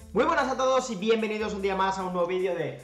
Muy buenas a todos y bienvenidos un día más a un nuevo vídeo de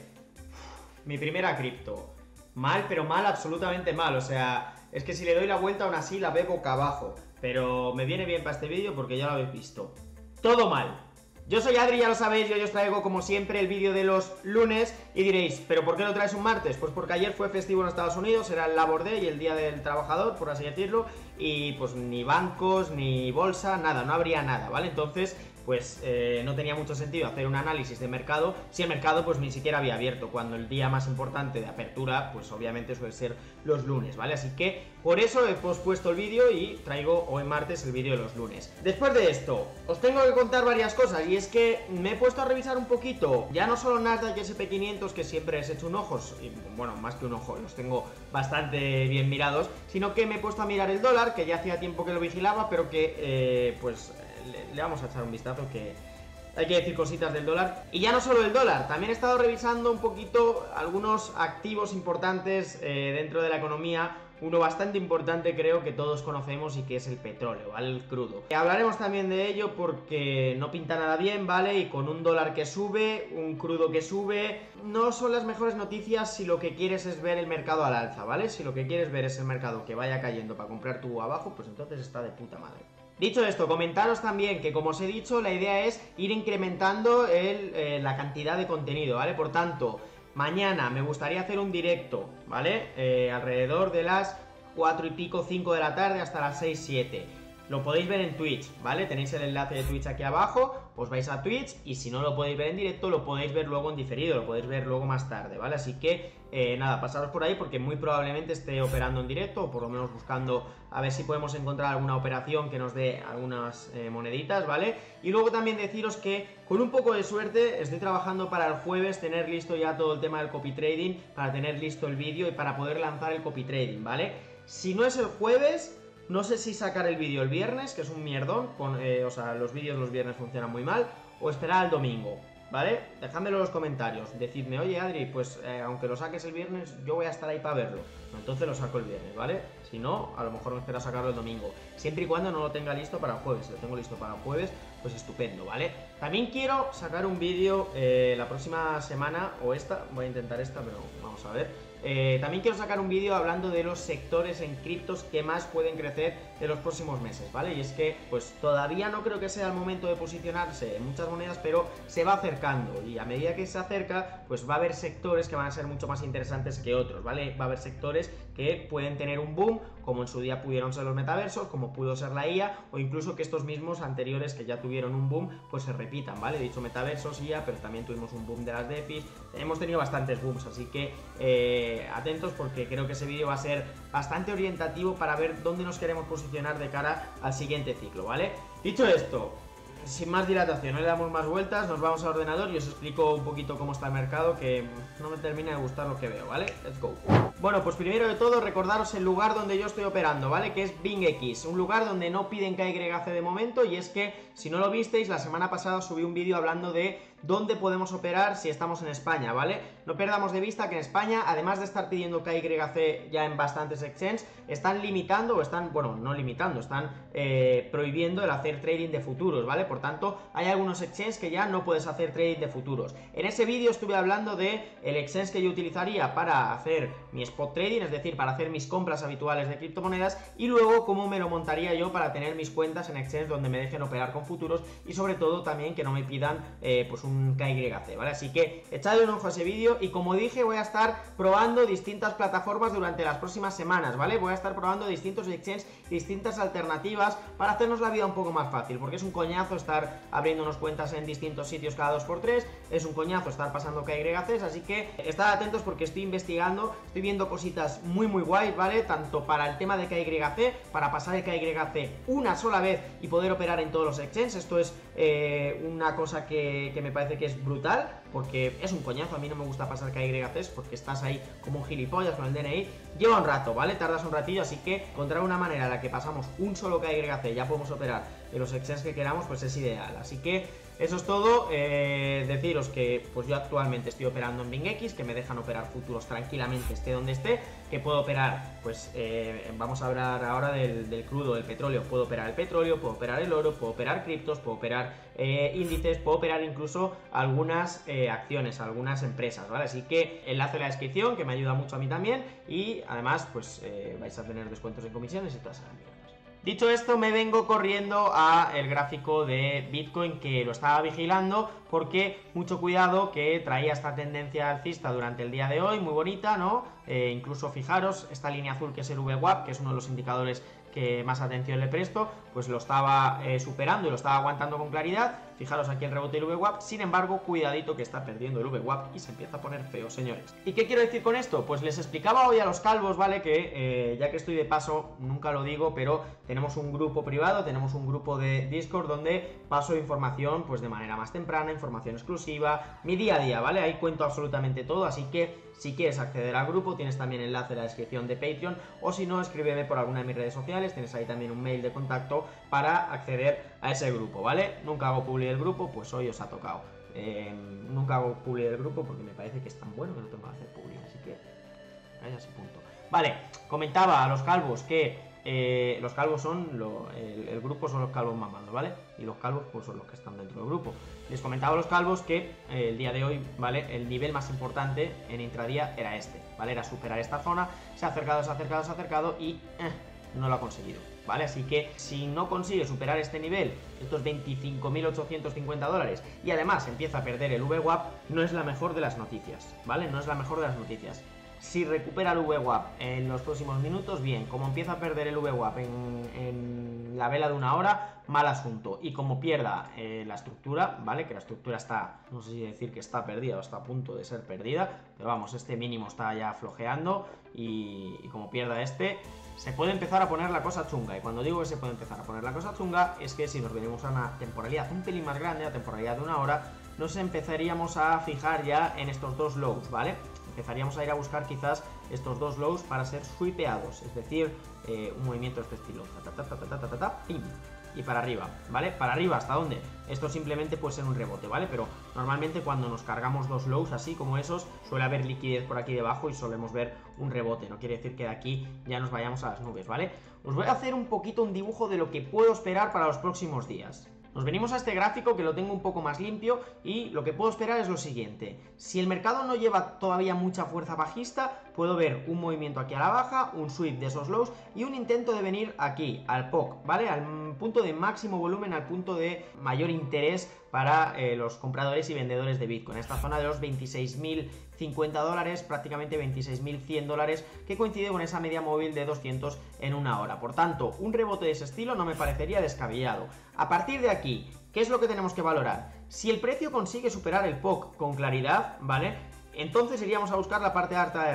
mi primera cripto. Mal, pero mal, absolutamente mal. O sea, es que si le doy la vuelta aún así la veo boca abajo. Pero me viene bien para este vídeo porque ya lo habéis visto. Todo mal. Yo soy Adri, ya lo sabéis, yo os traigo como siempre el vídeo de los lunes. Y diréis, ¿pero por qué lo traes un martes? Pues porque ayer fue festivo en Estados Unidos, era el Labor Day, el Día del Trabajador, por así decirlo. Y pues ni bancos, ni bolsa, nada, no habría nada, ¿vale? Entonces, pues no tenía mucho sentido hacer un análisis de mercado si el mercado pues ni siquiera había abierto, cuando el día más importante de apertura pues obviamente suele ser los lunes, ¿vale? Así que por eso he pospuesto el vídeo y traigo hoy martes el vídeo de los lunes. Después de esto, os tengo que contar varias cosas, y es que me he puesto a revisar un poquito, ya no solo Nasdaq y SP500, que siempre les he hecho un ojo, y, bueno, más que un ojo, los tengo bastante bien mirados, sino que me he puesto a mirar el dólar, que ya hacía tiempo que lo vigilaba, pero que pues le vamos a echar un vistazo, que hay que decir cositas del dólar. Y ya no solo el dólar, también he estado revisando un poquito algunos activos importantes dentro de la economía. Uno bastante importante creo que todos conocemos y que es el petróleo, ¿vale? El crudo. Hablaremos también de ello porque no pinta nada bien, ¿vale? Y con un dólar que sube, un crudo que sube, no son las mejores noticias si lo que quieres es ver el mercado al alza, ¿vale? Si lo que quieres ver es el mercado que vaya cayendo para comprar tú abajo, pues entonces está de puta madre. Dicho esto, comentaros también que, como os he dicho, la idea es ir incrementando la cantidad de contenido, ¿vale? Por tanto, mañana me gustaría hacer un directo, ¿vale? Alrededor de las 4 y pico, 5 de la tarde hasta las 6, 7. Lo podéis ver en Twitch, ¿vale? Tenéis el enlace de Twitch aquí abajo, os vais a Twitch y si no lo podéis ver en directo, lo podéis ver luego en diferido, lo podéis ver luego más tarde, ¿vale? Así que, nada, pasaros por ahí porque muy probablemente esté operando en directo, o por lo menos buscando a ver si podemos encontrar alguna operación que nos dé algunas moneditas, ¿vale? Y luego también deciros que, con un poco de suerte, estoy trabajando para el jueves tener listo ya todo el tema del copy trading, para tener listo el vídeo y para poder lanzar el copy trading, ¿vale? Si no es el jueves, no sé si sacar el vídeo el viernes, que es un mierdón, o sea, los vídeos los viernes funcionan muy mal, o esperar al domingo, ¿vale? Dejádmelo en los comentarios, decidme, oye Adri, pues aunque lo saques el viernes, yo voy a estar ahí para verlo, entonces lo saco el viernes, ¿vale? Si no, a lo mejor me espera sacarlo el domingo, siempre y cuando no lo tenga listo para el jueves. Si lo tengo listo para el jueves, pues estupendo, ¿vale? También quiero sacar un vídeo la próxima semana, o esta, voy a intentar esta, pero vamos a ver. También quiero sacar un vídeo hablando de los sectores en criptos que más pueden crecer en los próximos meses, ¿vale? Y es que, pues todavía no creo que sea el momento de posicionarse en muchas monedas, pero se va acercando, y a medida que se acerca, pues va a haber sectores que van a ser mucho más interesantes que otros, ¿vale? Va a haber sectores que pueden tener un boom, como en su día pudieron ser los metaversos, como pudo ser la IA, o incluso que estos mismos anteriores que ya tuvieron un boom, pues se repitan, ¿vale? He dicho metaversos, IA, pero también tuvimos un boom de las DeFi, hemos tenido bastantes booms, así que atentos porque creo que ese vídeo va a ser bastante orientativo para ver dónde nos queremos posicionar de cara al siguiente ciclo, ¿vale? Dicho esto, sin más dilatación, no le damos más vueltas, nos vamos al ordenador y os explico un poquito cómo está el mercado, que no me termina de gustar lo que veo, ¿vale? Let's go. Bueno, pues primero de todo, recordaros el lugar donde yo estoy operando, ¿vale? Que es BingX, un lugar donde no piden KYC de momento, y es que, si no lo visteis, la semana pasada subí un vídeo hablando de dónde podemos operar si estamos en España, ¿vale? No perdamos de vista que en España, además de estar pidiendo KYC ya en bastantes exchanges, están limitando, o están, bueno, no limitando, están prohibiendo el hacer trading de futuros, ¿vale? Por tanto, hay algunos exchanges que ya no puedes hacer trading de futuros. En ese vídeo estuve hablando de el exchange que yo utilizaría para hacer mi spot trading, es decir, para hacer mis compras habituales de criptomonedas, y luego cómo me lo montaría yo para tener mis cuentas en exchanges donde me dejen operar con futuros, y sobre todo también que no me pidan pues un KYC, ¿vale? Así que echadle un ojo a ese vídeo, y como dije, voy a estar probando distintas plataformas durante las próximas semanas, ¿vale? Voy a estar probando distintos exchanges, distintas alternativas para hacernos la vida un poco más fácil, porque es un coñazo estar abriéndonos cuentas en distintos sitios cada 2x3, es un coñazo estar pasando KYCs, así que estad atentos porque estoy investigando, estoy viendo cositas muy guays, ¿vale? Tanto para el tema de KYC, para pasar el KYC una sola vez y poder operar en todos los exchanges. Esto es una cosa que me parece que es brutal, porque es un coñazo. A mí no me gusta pasar KYCs porque estás ahí como un gilipollas con el DNI. Lleva un rato, ¿vale? Tardas un ratillo, así que encontrar una manera en la que pasamos un solo KYC, ya podemos operar en los exchanges que queramos, pues es ideal. Así que eso es todo. Deciros que pues yo actualmente estoy operando en BingX, que me dejan operar futuros tranquilamente, esté donde esté, que puedo operar, pues vamos a hablar ahora del crudo, del petróleo. Puedo operar el petróleo, puedo operar el oro, puedo operar criptos, puedo operar índices, puedo operar incluso algunas acciones, algunas empresas, ¿vale? Así que enlace en la descripción, que me ayuda mucho a mí también, y además pues vais a tener descuentos en comisiones y todas esas mierdas. Dicho esto, me vengo corriendo a el gráfico de Bitcoin, que lo estaba vigilando porque mucho cuidado, que traía esta tendencia alcista durante el día de hoy, muy bonita, ¿no? Incluso fijaros, esta línea azul que es el VWAP, que es uno de los indicadores que más atención le presto, pues lo estaba superando y lo estaba aguantando con claridad. Fijaros aquí el rebote del VWAP, sin embargo, cuidadito que está perdiendo el VWAP y se empieza a poner feo, señores. ¿Y qué quiero decir con esto? Pues les explicaba hoy a los calvos, ¿vale? Que ya que estoy de paso, nunca lo digo, pero tenemos un grupo privado, tenemos un grupo de Discord donde paso información pues de manera más temprana, información exclusiva, mi día a día, ¿vale? Ahí cuento absolutamente todo, así que si quieres acceder al grupo, tienes también enlace en la descripción de Patreon, o si no, escríbeme por alguna de mis redes sociales, tienes ahí también un mail de contacto para acceder a ese grupo, ¿vale? Nunca hago publi del grupo, pues hoy os ha tocado. Nunca hago publi del grupo porque me parece que es tan bueno que no tengo que hacer publi, así que ahí así punto. Vale, comentaba a los calvos que los calvos son el grupo, son los calvos mamando, ¿vale? Y los calvos pues son los que están dentro del grupo. Les comentaba a los calvos que el día de hoy, ¿vale? El nivel más importante en intradía era este, ¿vale? Era superar esta zona, se ha acercado y no lo ha conseguido, ¿vale? Así que si no consigue superar este nivel, estos 25.850 dólares, y además empieza a perder el VWAP, no es la mejor de las noticias, ¿vale? No es la mejor de las noticias. Si recupera el VWAP en los próximos minutos, bien. Como empieza a perder el VWAP en la vela de una hora, mal asunto. Y como pierda la estructura, ¿vale? Que la estructura está, no sé si decir que está perdida o está a punto de ser perdida, pero vamos, este mínimo está ya flojeando y como pierda este, se puede empezar a poner la cosa chunga. Y cuando digo que se puede empezar a poner la cosa chunga, es que si nos venimos a una temporalidad un pelín más grande, a temporalidad de una hora, nos empezaríamos a fijar ya en estos dos lows, ¿vale? Empezaríamos a ir a buscar quizás estos dos lows para ser sweepeados, es decir, un movimiento de este estilo, pim, y para arriba, ¿vale? ¿Para arriba hasta dónde? Esto simplemente puede ser un rebote, ¿vale? Pero normalmente cuando nos cargamos dos lows así como esos, suele haber liquidez por aquí debajo y solemos ver un rebote. No quiere decir que de aquí ya nos vayamos a las nubes, ¿vale? Os voy a hacer un poquito un dibujo de lo que puedo esperar para los próximos días. Nos venimos a este gráfico, que lo tengo un poco más limpio, y lo que puedo esperar es lo siguiente. Si el mercado no lleva todavía mucha fuerza bajista, puedo ver un movimiento aquí a la baja, un sweep de esos lows y un intento de venir aquí, al POC, ¿vale? Al punto de máximo volumen, al punto de mayor interés para los compradores y vendedores de Bitcoin, esta zona de los 26.050 dólares, prácticamente 26.100 dólares, que coincide con esa media móvil de 200 en una hora. Por tanto, un rebote de ese estilo no me parecería descabellado. A partir de aquí, ¿qué es lo que tenemos que valorar? Si el precio consigue superar el POC con claridad, ¿vale? Entonces iríamos a buscar la parte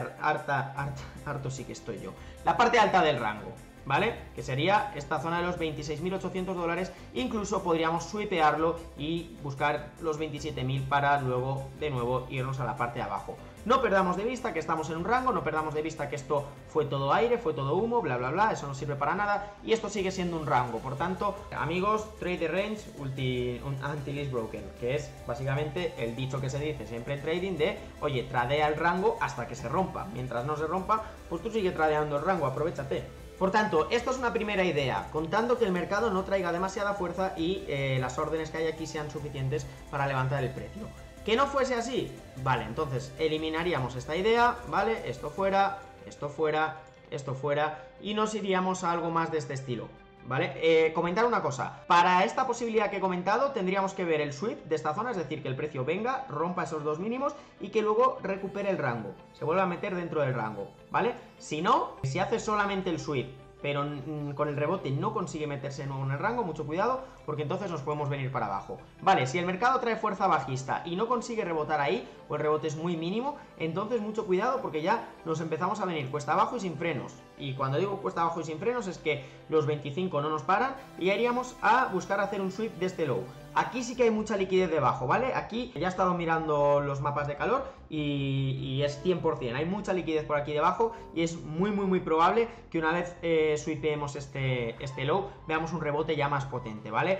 harto sí que estoy yo, la parte alta del rango, ¿vale? Que sería esta zona de los 26.800 dólares. Incluso podríamos sweepearlo y buscar los 27.000 para luego de nuevo irnos a la parte de abajo. No perdamos de vista que estamos en un rango, no perdamos de vista que esto fue todo aire, fue todo humo, bla bla bla, eso no sirve para nada y esto sigue siendo un rango. Por tanto, amigos, trade the range until it's broken, que es básicamente el dicho que se dice siempre en trading de, oye, tradea el rango hasta que se rompa. Mientras no se rompa, pues tú sigue tradeando el rango, aprovechate. Por tanto, esto es una primera idea, contando que el mercado no traiga demasiada fuerza y las órdenes que hay aquí sean suficientes para levantar el precio. ¿Que no fuese así? Vale, entonces eliminaríamos esta idea, ¿vale? Esto fuera, esto fuera, esto fuera, y nos iríamos a algo más de este estilo, ¿vale? Comentar una cosa, para esta posibilidad que he comentado tendríamos que ver el sweep de esta zona, es decir, que el precio venga, rompa esos dos mínimos y que luego recupere el rango, se vuelva a meter dentro del rango, ¿vale? Si no, si hace solamente el sweep, pero con el rebote no consigue meterse de nuevo en el rango, mucho cuidado, porque entonces nos podemos venir para abajo. Vale, si el mercado trae fuerza bajista y no consigue rebotar ahí, o el rebote es muy mínimo, entonces mucho cuidado porque ya nos empezamos a venir cuesta abajo y sin frenos. Y cuando digo cuesta abajo y sin frenos es que los 25 no nos paran y iríamos a buscar hacer un sweep de este low. Aquí sí que hay mucha liquidez debajo, ¿vale? Aquí ya he estado mirando los mapas de calor y es 100%, hay mucha liquidez por aquí debajo y es muy probable que una vez sweepeemos este low, veamos un rebote ya más potente, ¿vale?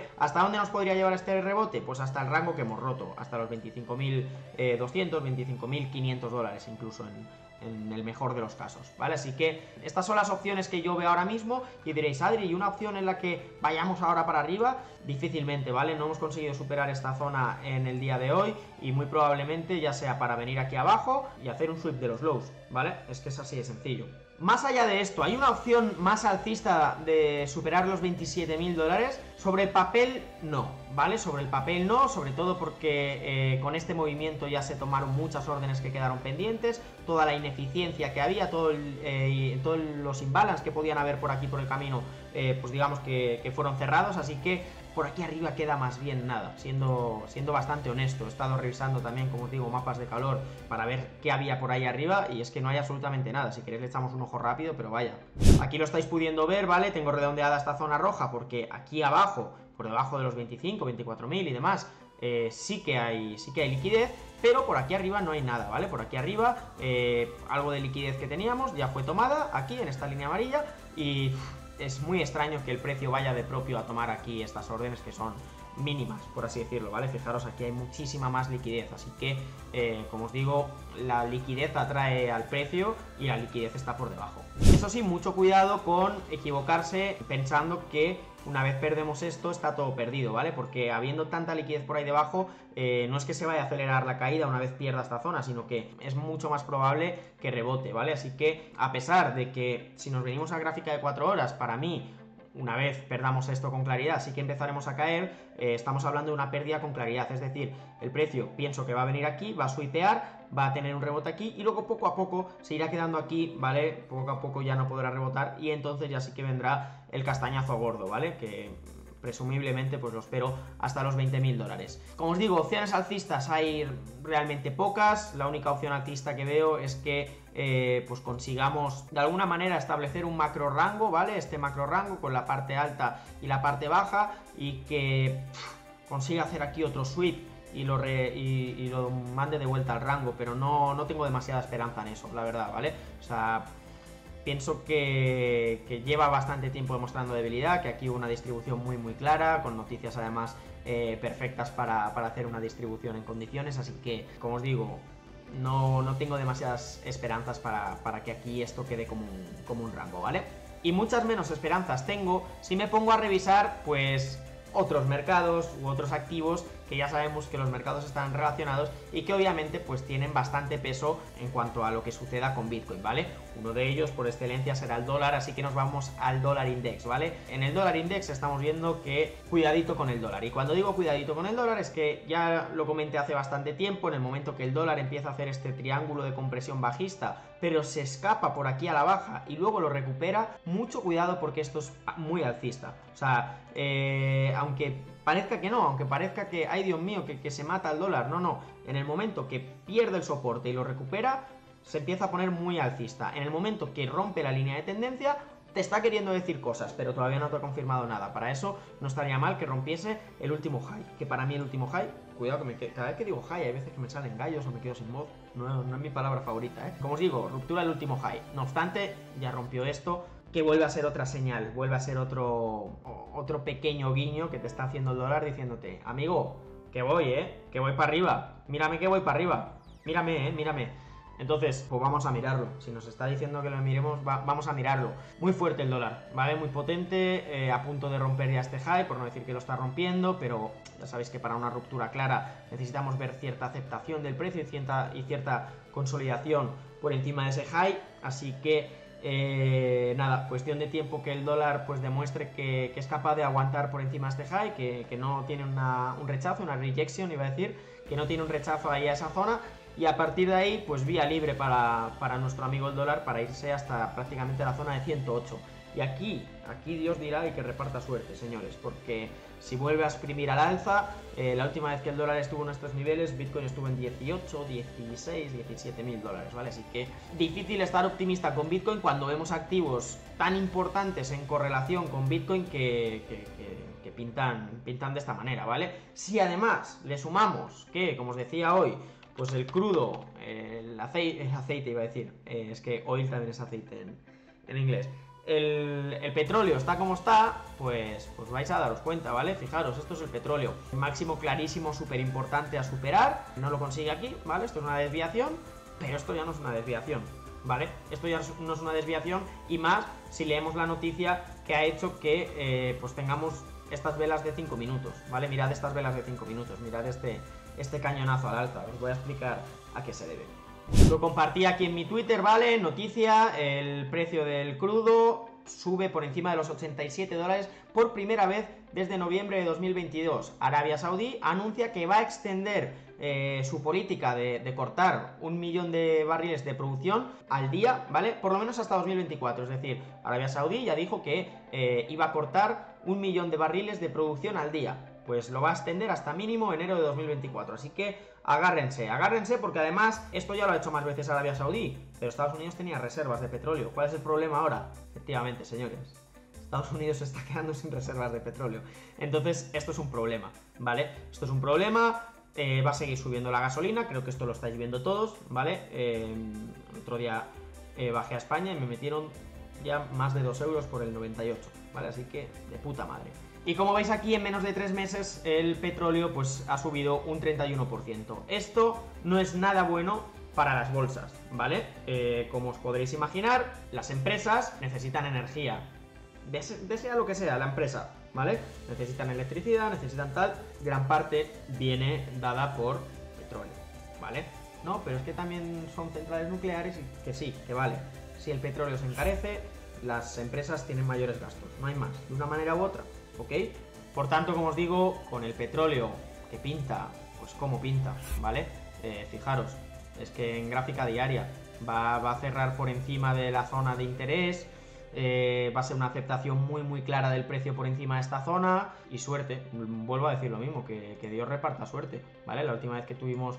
¿Hasta dónde nos podría llevar este rebote? Pues hasta el rango que hemos roto, hasta los 25.200, 25.500 dólares incluso en el mejor de los casos, ¿vale? Así que estas son las opciones que yo veo ahora mismo y diréis, Adri, ¿y una opción en la que vayamos ahora para arriba? Difícilmente, ¿vale? No hemos conseguido superar esta zona en el día de hoy y muy probablemente ya sea para venir aquí abajo y hacer un sweep de los lows, ¿vale? Es que es así de sencillo. Más allá de esto, ¿hay una opción más alcista de superar los 27.000 dólares? Sobre el papel, no, ¿vale? Sobre el papel no, sobre todo porque con este movimiento ya se tomaron muchas órdenes que quedaron pendientes, toda la ineficiencia que había, todos los imbalance que podían haber por aquí por el camino, pues digamos que fueron cerrados, así que por aquí arriba queda más bien nada, siendo bastante honesto. He estado revisando también, como os digo, mapas de calor para ver qué había por ahí arriba y es que no hay absolutamente nada. Si queréis le echamos un ojo rápido, pero vaya. Aquí lo estáis pudiendo ver, ¿vale? Tengo redondeada esta zona roja porque aquí abajo, por debajo de los 25, 24.000 y demás, sí que hay liquidez, pero por aquí arriba no hay nada, ¿vale? Por aquí arriba algo de liquidez que teníamos ya fue tomada aquí en esta línea amarilla y es muy extraño que el precio vaya de propio a tomar aquí estas órdenes que son mínimas, por así decirlo, ¿vale? Fijaros, aquí hay muchísima más liquidez, así que, como os digo, la liquidez atrae al precio y la liquidez está por debajo. Eso sí, mucho cuidado con equivocarse pensando que una vez perdemos esto está todo perdido, ¿vale? Porque habiendo tanta liquidez por ahí debajo, no es que se vaya a acelerar la caída una vez pierda esta zona, sino que es mucho más probable que rebote, ¿vale? Así que, a pesar de que si nos venimos a gráfica de 4 horas, para mí, una vez perdamos esto con claridad, sí que empezaremos a caer, estamos hablando de una pérdida con claridad, es decir, el precio pienso que va a venir aquí, va a sweetear, va a tener un rebote aquí y luego poco a poco se irá quedando aquí, ¿vale? Poco a poco ya no podrá rebotar y entonces ya sí que vendrá el castañazo gordo, ¿vale? Que presumiblemente pues lo espero hasta los 20.000 dólares. Como os digo, opciones alcistas hay realmente pocas, la única opción alcista que veo es que pues consigamos de alguna manera establecer un macro rango, ¿vale? Este macro rango con la parte alta y la parte baja y que consiga hacer aquí otro sweep y lo mande de vuelta al rango, pero no tengo demasiada esperanza en eso, la verdad, ¿vale? O sea, pienso que lleva bastante tiempo demostrando debilidad, que aquí hubo una distribución muy clara, con noticias además perfectas para hacer una distribución en condiciones, así que, como os digo, no tengo demasiadas esperanzas para que aquí esto quede como un rango, ¿vale? Y muchas menos esperanzas tengo si me pongo a revisar, pues, otros mercados u otros activos que ya sabemos que los mercados están relacionados y que obviamente pues tienen bastante peso en cuanto a lo que suceda con Bitcoin, ¿vale? Uno de ellos por excelencia será el dólar, así que nos vamos al dólar index, ¿vale? En el dólar index estamos viendo que cuidadito con el dólar, y cuando digo cuidadito con el dólar es que ya lo comenté hace bastante tiempo, en el momento que el dólar empieza a hacer este triángulo de compresión bajista, pero se escapa por aquí a la baja y luego lo recupera, mucho cuidado porque esto es muy alcista, o sea, aunque parezca que no, aunque parezca que, ay Dios mío, que se mata el dólar, no, en el momento que pierde el soporte y lo recupera, se empieza a poner muy alcista. En el momento que rompe la línea de tendencia, te está queriendo decir cosas, pero todavía no te ha confirmado nada. Para eso no estaría mal que rompiese el último high, que para mí el último high, cuidado que cada vez que digo high hay veces que me salen gallos o me quedo sin voz, no es mi palabra favorita, ¿eh? Como os digo, ruptura del último high. No obstante, ya rompió esto, que vuelve a ser otra señal, vuelve a ser otro pequeño guiño que te está haciendo el dólar diciéndote, amigo, que voy, que voy para arriba, mírame que voy para arriba, mírame. Entonces, pues vamos a mirarlo. Si nos está diciendo que lo miremos, vamos a mirarlo. Muy fuerte el dólar, ¿vale? Muy potente, a punto de romper ya este high, por no decir que lo está rompiendo, pero ya sabéis que para una ruptura clara necesitamos ver cierta aceptación del precio y cierta consolidación por encima de ese high, así que nada, cuestión de tiempo que el dólar pues demuestre que es capaz de aguantar por encima de este high, que no tiene un rechazo, una rejection, iba a decir, que no tiene un rechazo ahí a esa zona, y a partir de ahí pues vía libre para nuestro amigo el dólar para irse hasta prácticamente la zona de 108. Y aquí Dios dirá y que reparta suerte, señores, porque si vuelve a exprimir al alza, la última vez que el dólar estuvo en estos niveles, Bitcoin estuvo en 18, 16, 17.000 dólares, ¿vale? Así que difícil estar optimista con Bitcoin cuando vemos activos tan importantes en correlación con Bitcoin que pintan de esta manera, ¿vale? Si además le sumamos que, como os decía hoy, pues el crudo, el aceite iba a decir, es que oil también es aceite en inglés. el petróleo está como está, pues vais a daros cuenta, ¿vale? Fijaros, esto es el petróleo. Máximo clarísimo, súper importante a superar. No lo consigue aquí, ¿vale? Esto es una desviación, pero esto ya no es una desviación, ¿vale? Esto ya no es una desviación, y más si leemos la noticia que ha hecho que pues tengamos estas velas de 5 minutos, ¿vale? Mirad estas velas de 5 minutos, mirad este cañonazo al alza. Os voy a explicar a qué se debe. Lo compartí aquí en mi Twitter, ¿vale? Noticia, el precio del crudo sube por encima de los $87 por primera vez desde noviembre de 2022. Arabia Saudí anuncia que va a extender su política de cortar 1 millón de barriles de producción al día, ¿vale? Por lo menos hasta 2024, es decir, Arabia Saudí ya dijo que iba a cortar 1 millón de barriles de producción al día. Pues lo va a extender hasta mínimo enero de 2024, así que agárrense porque además esto ya lo ha hecho más veces Arabia Saudí, pero Estados Unidos tenía reservas de petróleo. ¿Cuál es el problema ahora? Efectivamente, señores, Estados Unidos se está quedando sin reservas de petróleo, entonces esto es un problema, ¿vale? Esto es un problema, va a seguir subiendo la gasolina, creo que esto lo estáis viendo todos, ¿vale? El otro día bajé a España y me metieron ya más de 2 euros por el 98, ¿vale? Así que de puta madre. Y como veis aquí, en menos de 3 meses el petróleo pues ha subido un 31%. Esto no es nada bueno para las bolsas, ¿vale? Como os podréis imaginar, las empresas necesitan energía, desea lo que sea la empresa, ¿vale? Necesitan electricidad, necesitan tal, gran parte viene dada por petróleo, ¿vale? No, pero es que también son centrales nucleares y que sí, que vale. Si el petróleo se encarece, las empresas tienen mayores gastos, no hay más, de una manera u otra. ¿Ok? Por tanto, como os digo, con el petróleo que pinta, pues como pinta, ¿vale? Fijaros, es que en gráfica diaria va a cerrar por encima de la zona de interés, va a ser una aceptación muy clara del precio por encima de esta zona, y suerte, vuelvo a decir lo mismo, que Dios reparta suerte, ¿vale? La última vez que tuvimos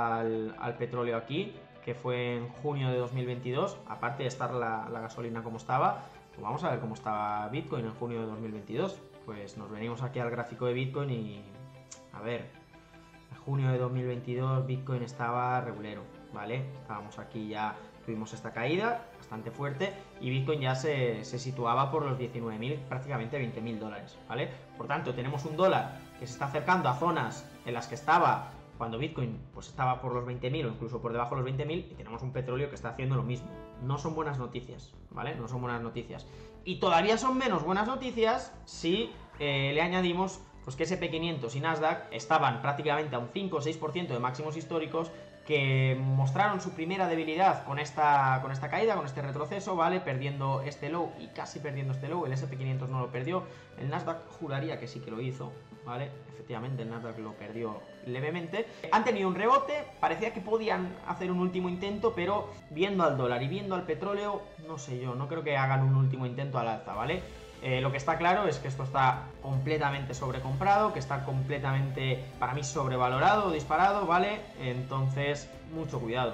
al petróleo aquí, que fue en junio de 2022, aparte de estar la gasolina como estaba, pues vamos a ver cómo estaba Bitcoin en junio de 2022. Pues nos venimos aquí al gráfico de Bitcoin y, a ver, en junio de 2022 Bitcoin estaba regulero, ¿vale? Estábamos aquí, ya tuvimos esta caída bastante fuerte y Bitcoin ya se situaba por los 19.000, prácticamente 20.000 dólares, ¿vale? Por tanto, tenemos un dólar que se está acercando a zonas en las que estaba cuando Bitcoin pues estaba por los 20.000 o incluso por debajo de los 20.000, y tenemos un petróleo que está haciendo lo mismo. No son buenas noticias, ¿vale? No son buenas noticias. Y todavía son menos buenas noticias si le añadimos pues que SP500 y Nasdaq estaban prácticamente a un 5 o 6% de máximos históricos, que mostraron su primera debilidad con esta caída, con este retroceso, ¿vale? Perdiendo este low y casi perdiendo este low. El SP500 no lo perdió, el Nasdaq juraría que sí que lo hizo, ¿vale? Efectivamente, el Nasdaq lo perdió levemente. Han tenido un rebote, parecía que podían hacer un último intento, pero viendo al dólar y viendo al petróleo, no sé yo, no creo que hagan un último intento al alza, ¿vale? Lo que está claro es que esto está completamente sobrecomprado, que está completamente, para mí, sobrevalorado, disparado, ¿vale? Entonces, mucho cuidado,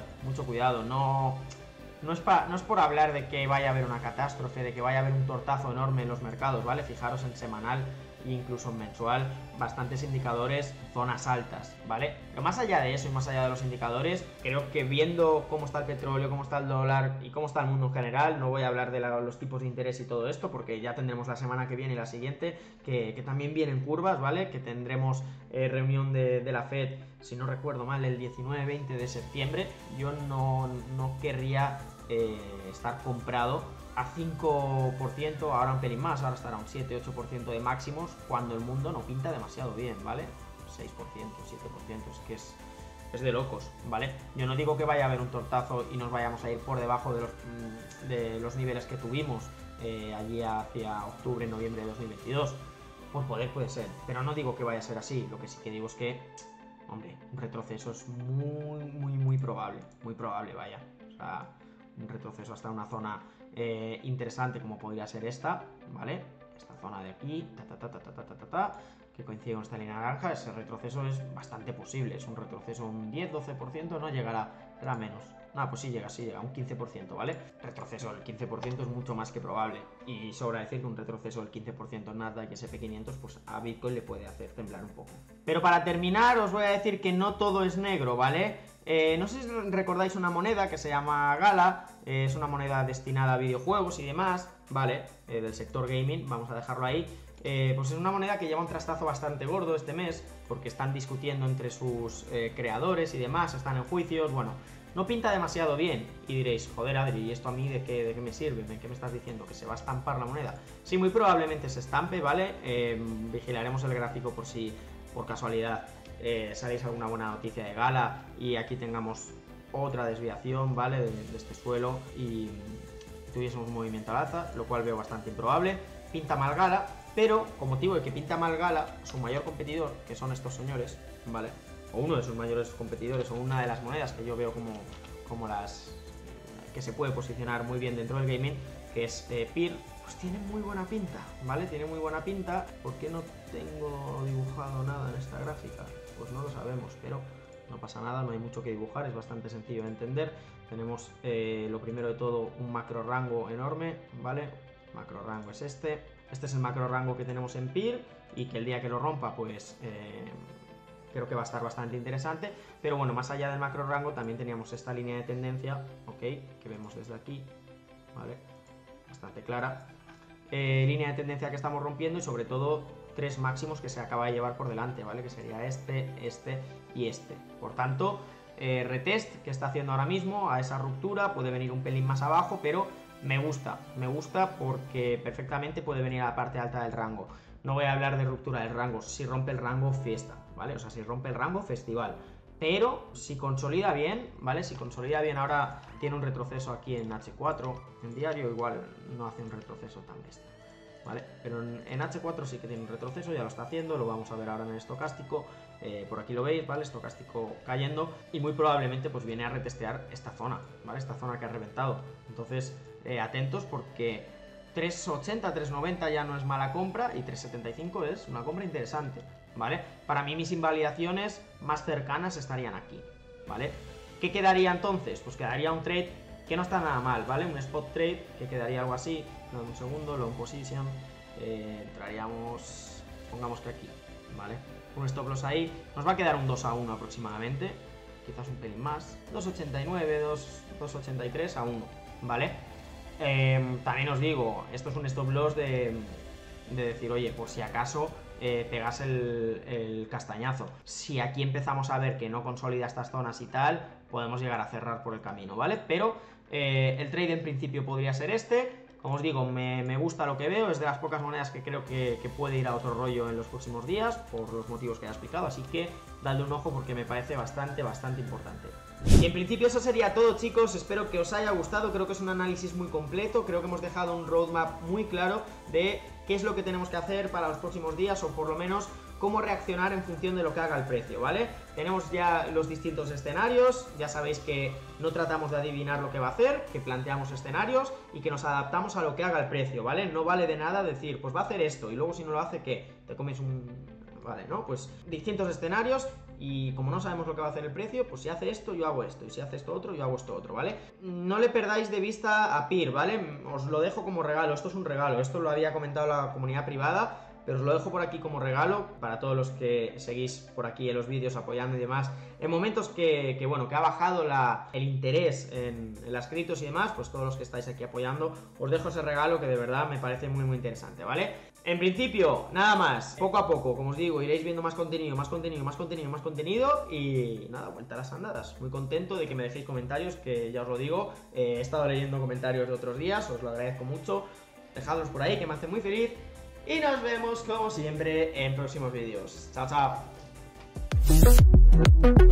no es por hablar de que vaya a haber una catástrofe, de que vaya a haber un tortazo enorme en los mercados, ¿vale? Fijaros en semanal e incluso en mensual, bastantes indicadores, zonas altas, ¿vale? Pero más allá de eso y más allá de los indicadores, creo que viendo cómo está el petróleo, cómo está el dólar y cómo está el mundo en general, no voy a hablar de los tipos de interés y todo esto, porque ya tendremos la semana que viene y la siguiente, que también vienen curvas, ¿vale? Que tendremos reunión de la Fed, si no recuerdo mal, el 19-20 de septiembre. Yo no querría estar comprado a 5%, ahora un pelín más, ahora estará un 7-8% de máximos, cuando el mundo no pinta demasiado bien, ¿vale? 6%, 7%, es que es de locos, ¿vale? Yo no digo que vaya a haber un tortazo y nos vayamos a ir por debajo de los niveles que tuvimos allí hacia octubre, noviembre de 2022. Por poder puede ser, pero no digo que vaya a ser así. Lo que sí que digo es que, hombre, un retroceso es muy probable, vaya. O sea, un retroceso hasta una zona interesante como podría ser esta, ¿vale? Esta zona de aquí, que coincide con esta línea naranja. Ese retroceso es bastante posible, es un retroceso un 10-12%, no llegará, será menos. No, pues sí llega, un 15%, ¿vale? Retroceso del 15% es mucho más que probable. Y sobra decir que un retroceso del 15% en Nasdaq y SP500, pues a Bitcoin le puede hacer temblar un poco. Pero para terminar, os voy a decir que no todo es negro, ¿vale? No sé si recordáis una moneda que se llama Gala, es una moneda destinada a videojuegos y demás. ¿vale? Del sector gaming, vamos a dejarlo ahí. Pues es una moneda que lleva un trastazo bastante gordo este mes, porque están discutiendo entre sus creadores y demás, están en juicios, bueno, no pinta demasiado bien. Y diréis, joder Adri, ¿y esto a mí de qué me sirve? ¿Qué me estás diciendo? ¿Que se va a estampar la moneda? Sí, muy probablemente se estampe, ¿vale? Vigilaremos el gráfico por si, por casualidad, salís alguna buena noticia de Gala y aquí tengamos otra desviación, ¿vale? De este suelo y tuviésemos un movimiento al alza, lo cual veo bastante improbable. Pinta mal Gala, pero con motivo de que pinta mal Gala, su mayor competidor, que son estos señores, ¿vale? O uno de sus mayores competidores, o una de las monedas que yo veo como las que se puede posicionar muy bien dentro del gaming, que es PIR, pues tiene muy buena pinta, ¿vale? Tiene muy buena pinta. ¿Por qué no tengo dibujado nada en esta gráfica? Pues no lo sabemos, pero no pasa nada, no hay mucho que dibujar, es bastante sencillo de entender. Tenemos lo primero de todo un macro rango enorme, ¿vale? Macro rango es este es el macro rango que tenemos en PIR y que el día que lo rompa pues creo que va a estar bastante interesante. Pero bueno, más allá del macro rango también teníamos esta línea de tendencia, ok, que vemos desde aquí, ¿vale? Bastante clara, línea de tendencia que estamos rompiendo y sobre todo tres máximos que se acaba de llevar por delante, ¿vale? Que sería este y este. Por tanto, retest que está haciendo ahora mismo a esa ruptura, puede venir un pelín más abajo, pero me gusta porque perfectamente puede venir a la parte alta del rango. No voy a hablar de ruptura del rango, si rompe el rango fiesta, ¿vale? O sea, si rompe el rango festival. Pero si consolida bien, ¿vale? Si consolida bien, ahora tiene un retroceso aquí en H4, en diario igual no hace un retroceso tan bestia, ¿vale? Pero en H4 sí que tiene un retroceso, ya lo está haciendo, lo vamos a ver ahora en el estocástico. Por aquí lo veis, ¿vale? Estocástico cayendo y muy probablemente pues viene a retestear esta zona, ¿vale? Esta zona que ha reventado. Entonces, atentos porque 3.80, 3.90 ya no es mala compra y 3.75 es una compra interesante, ¿vale? Para mí mis invalidaciones más cercanas estarían aquí, ¿vale? ¿Qué quedaría entonces? Pues quedaría un trade que no está nada mal, ¿vale? Un spot trade que quedaría algo así. No, un segundo, long position, entraríamos, pongamos que aquí, ¿vale? Un stop loss ahí, nos va a quedar un 2 a 1 aproximadamente, quizás un pelín más, 2.89, 2.83 a 1, ¿vale? También os digo, esto es un stop loss de decir, oye, por si acaso pegas el castañazo. Si aquí empezamos a ver que no consolida estas zonas y tal, podemos llegar a cerrar por el camino, ¿vale? Pero el trade en principio podría ser este. Como os digo, me gusta lo que veo, es de las pocas monedas que creo que puede ir a otro rollo en los próximos días, por los motivos que ya he explicado, así que dadle un ojo porque me parece bastante importante. Y en principio eso sería todo, chicos, espero que os haya gustado, creo que es un análisis muy completo, creo que hemos dejado un roadmap muy claro de qué es lo que tenemos que hacer para los próximos días, o por lo menos cómo reaccionar en función de lo que haga el precio, ¿vale? Tenemos ya los distintos escenarios, ya sabéis que no tratamos de adivinar lo que va a hacer, que planteamos escenarios y que nos adaptamos a lo que haga el precio, ¿vale? No vale de nada decir, pues va a hacer esto y luego si no lo hace, ¿qué? Te comes un... Vale, ¿no? Pues distintos escenarios y como no sabemos lo que va a hacer el precio, pues si hace esto, yo hago esto, y si hace esto otro, yo hago esto otro, ¿vale? No le perdáis de vista a PIR, ¿vale? Os lo dejo como regalo, esto es un regalo, esto lo había comentado la comunidad privada, pero os lo dejo por aquí como regalo para todos los que seguís por aquí en los vídeos apoyando y demás. En momentos que bueno, que ha bajado el interés en las criptos y demás, pues todos los que estáis aquí apoyando, os dejo ese regalo que de verdad me parece muy interesante, ¿vale? En principio, nada más, poco a poco, como os digo, iréis viendo más contenido y nada, vuelta a las andadas. Muy contento de que me dejéis comentarios, que ya os lo digo, he estado leyendo comentarios de otros días, os lo agradezco mucho, dejadlos por ahí que me hace muy feliz. Y nos vemos como siempre en próximos vídeos. Chao, chao.